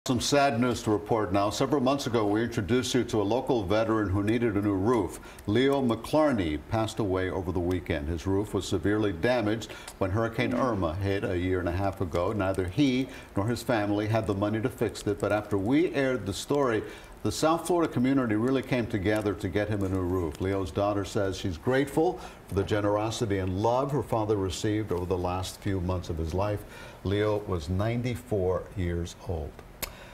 Some sad news to report now. Several months ago, we introduced you to a local veteran who needed a new roof. Leo McClarney passed away over the weekend. His roof was severely damaged when Hurricane Irma hit a year and a half ago. Neither he nor his family had the money to fix it, but after we aired the story, the South Florida community really came together to get him a new roof. Leo's daughter says she's grateful for the generosity and love her father received over the last few months of his life. Leo was 94 years old.